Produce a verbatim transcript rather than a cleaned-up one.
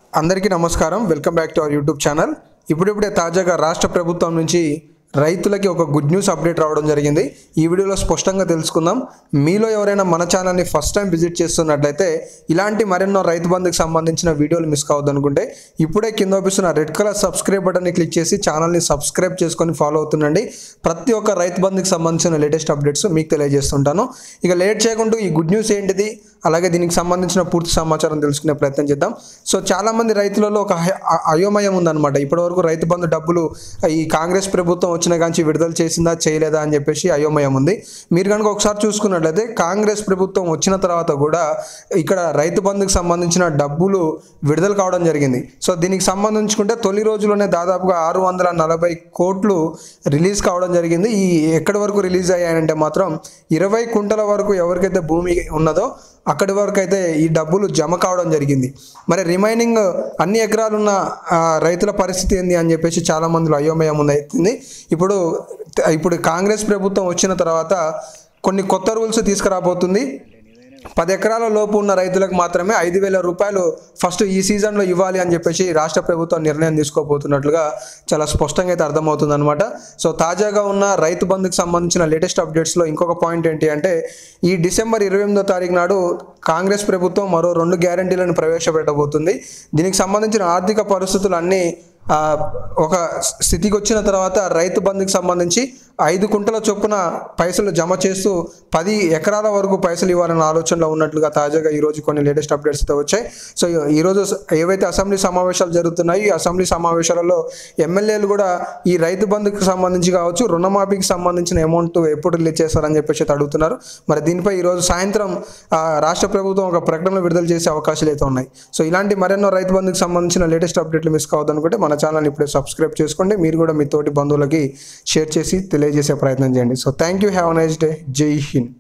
అందరికీ నమస్కారం. Welcome back to our YouTube channel. ఇప్పుడిప్పుడే తాజాగా రాష్ట్ర ప్రభుత్వం నుంచి రైతులకి ఒక గుడ్ న్యూస్ అప్డేట్ రావడం జరిగింది. ఈ వీడియోలో స్పష్టంగా తెలుసుకుందాం. మీలో ఎవరైనా మన ఛానల్ని ఫస్ట్ టైం విజిట్ చేస్తున్నట్లయితే ఇలాంటి మరెన్నో రైతు బంధుకి సంబంధించిన వీడియోలు మిస్ కావద్దు అనుకుంటే ఇప్పుడే కింద చూపిస్తున్న రెడ్ కలర్ సబ్స్క్రైబ్ బటన్ని క్లిక్ చేసి ఛానల్ని సబ్స్క్రైబ్ చేసుకొని ఫాలో అవుతుండండి. ప్రతి ఒక్క రైతు బంధుకి సంబంధించిన లేటెస్ట్ అప్డేట్స్ మీకు తెలియజేస్తుంటాను. ఇక లేట్ చేయకుండా ఈ గుడ్ న్యూస్ ఏంటిది, అలాగే దీనికి సంబంధించిన పూర్తి సమాచారం తెలుసుకునే ప్రయత్నం చేద్దాం. సో చాలామంది రైతులలో ఒక అయోమయం ఉందన్నమాట. ఇప్పటివరకు రైతు బంధు డబ్బులు ఈ కాంగ్రెస్ ప్రభుత్వం వచ్చిన కాంచి విడుదల చేసిందా చేయలేదా అని చెప్పేసి అయోమయం ఉంది. మీరు కనుక ఒకసారి చూసుకున్నట్లయితే కాంగ్రెస్ ప్రభుత్వం వచ్చిన తర్వాత కూడా ఇక్కడ రైతు బంధుకు సంబంధించిన డబ్బులు విడుదల కావడం జరిగింది. సో దీనికి సంబంధించుకుంటే తొలి రోజులోనే దాదాపుగా ఆరు వందల నలభై కోట్లు రిలీజ్ కావడం జరిగింది. ఈ ఎక్కడి వరకు రిలీజ్ అయ్యాయంటే మాత్రం ఇరవై కుంటల వరకు ఎవరికైతే భూమి ఉన్నదో అక్కడి వరకు అయితే ఈ డబ్బులు జమ కావడం జరిగింది. మరి రిమైనింగ్ అన్ని ఎకరాలున్న రైతుల పరిస్థితి ఏంది అని చెప్పేసి చాలా మందిలో అయోమయం ఉంది. ఇప్పుడు ఇప్పుడు కాంగ్రెస్ ప్రభుత్వం వచ్చిన తర్వాత కొన్ని కొత్త రూల్స్ తీసుకురాబోతుంది. పది ఎకరాల లోపు ఉన్న రైతులకు మాత్రమే ఐదు వేల రూపాయలు ఫస్ట్ ఈ సీజన్లో ఇవ్వాలి అని చెప్పేసి రాష్ట్ర ప్రభుత్వం నిర్ణయం తీసుకోబోతున్నట్లుగా చాలా స్పష్టంగా అయితే అర్థమవుతుంది అనమాట. సో తాజాగా ఉన్న రైతు బంధుకు సంబంధించిన లేటెస్ట్ అప్డేట్స్లో ఇంకొక పాయింట్ ఏంటి అంటే ఈ డిసెంబర్ ఇరవై ఎనిమిదో తారీఖు నాడు కాంగ్రెస్ ప్రభుత్వం మరో రెండు గ్యారంటీలను ప్రవేశపెట్టబోతుంది. దీనికి సంబంధించిన ఆర్థిక పరిస్థితులు అన్నీ ఒక స్థితికి వచ్చిన తర్వాత రైతు బంధుకి సంబంధించి ఐదు కుంటల చొప్పున పైసలు జమ చేస్తూ పది ఎకరాల వరకు పైసలు ఇవ్వాలన్న ఆలోచనలో ఉన్నట్లుగా తాజాగా ఈరోజు కొన్ని లేటెస్ట్ అప్డేట్స్ అయితే వచ్చాయి. సో ఈరోజు ఏవైతే అసెంబ్లీ సమావేశాలు జరుగుతున్నాయి ఈ అసెంబ్లీ సమావేశాలలో ఎమ్మెల్యేలు కూడా ఈ రైతు బంధుకు సంబంధించి కావచ్చు రుణమాఫీకి సంబంధించిన అమౌంట్ ఎప్పుడు రిలీజ్ చేస్తారని చెప్పేసి అడుగుతున్నారు. మరి దీనిపై ఈరోజు సాయంత్రం రాష్ట్ర ప్రభుత్వం ఒక ప్రకటన విడుదల చేసే అవకాశాలు అయితే ఉన్నాయి. సో ఇలాంటి మరెన్నో రైతు బంధుకు సంబంధించిన లేటెస్ట్ అప్డేట్లు మిస్ కావద్దు అనుకుంటే మన ఛానల్ ఇప్పుడే సబ్స్క్రైబ్ చేసుకోండి. మీరు కూడా మీ తోటి బంధువులకి షేర్ చేసి తెలియజేసే ప్రయత్నం చేయండి. So thank you, have a nice day. జై హింద్.